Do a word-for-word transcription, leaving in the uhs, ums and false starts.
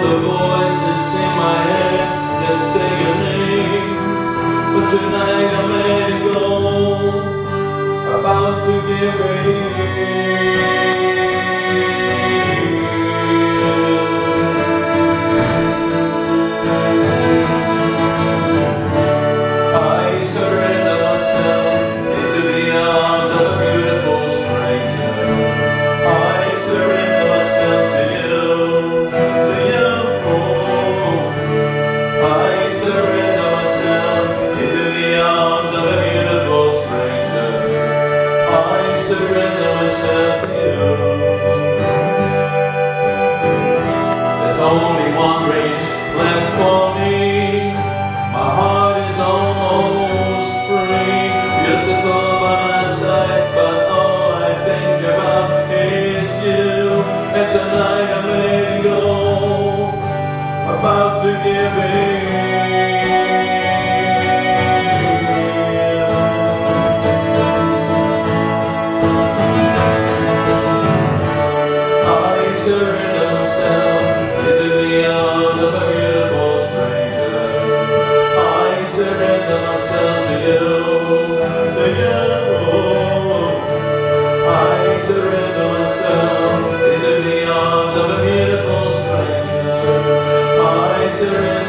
the voices in my head that say your name. But tonight I'm letting go, about to give in. I surrender myself into the arms of a beautiful stranger. I surrender myself to you, to you. I surrender myself into the arms of a beautiful stranger. I surrender myself to you. There's only one bridge left for me. My heart is almost free. Beautiful by my side, but all I think about is you. And tonight I'm letting go, about to give in. I surrender myself into the arms of a beautiful stranger. I surrender myself to you, to you. I surrender myself into the arms of a beautiful stranger. I surrender